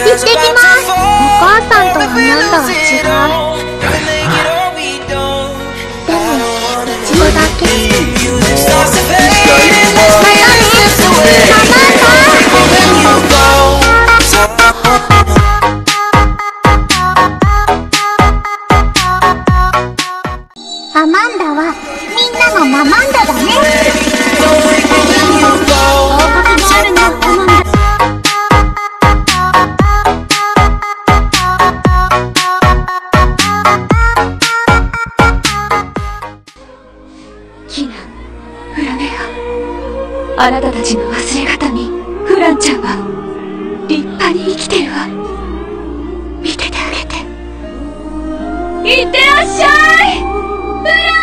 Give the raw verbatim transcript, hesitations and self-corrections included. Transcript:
ってきます。お母さんとあなたは違う。でも一度だけ。アマンダはみんなのママンダだね。報告があるの、アマンダ。 キナ、フラネア、あなたたちの忘れ形見フランちゃんは立派に生きてるわ。見ててあげて。いってらっしゃい、フラン。